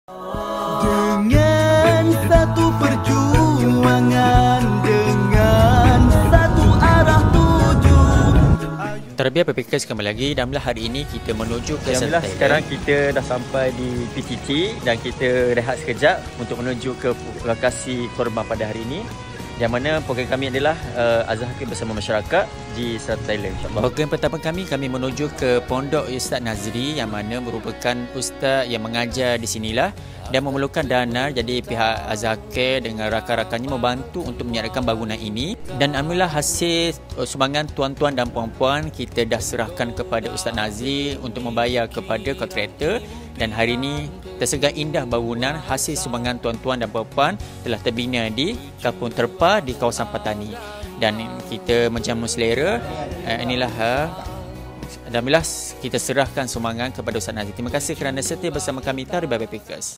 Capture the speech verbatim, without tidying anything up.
Dengan satu perjuangan, dengan satu arah tuju. Terbiar Backpackers kembali lagi dan hari ini kita menuju ke Alhamdulillah Thailand. sekarang kita dah sampai di P T T dan kita rehat sekejap untuk menuju ke lokasi korban pada hari ini, yang mana program kami adalah uh, Azhar Hakim bersama masyarakat di Selatan Thailand, insyaAllah. Program pertama kami, kami menuju ke Pondok Ustaz Nazri yang mana merupakan ustaz yang mengajar di sinilah dan memerlukan dana. Jadi pihak Azhar Hakim dengan rakan-rakannya membantu untuk menyediakan bangunan ini, dan alhamdulillah hasil sumbangan tuan-tuan dan puan-puan kita dah serahkan kepada Ustaz Nazri untuk membayar kepada kontraktor, dan hari ini tersegar indah bangunan hasil sumbangan tuan-tuan dan puan-puan telah terbina di Kampung Terpa di kawasan Patani, dan kita menjamu selera. Uh, inilah uh, alhamdulillah kita serahkan sumbangan kepada Ustaz Nazri. Terima kasih kerana setia bersama kami Terbiar Backpackers.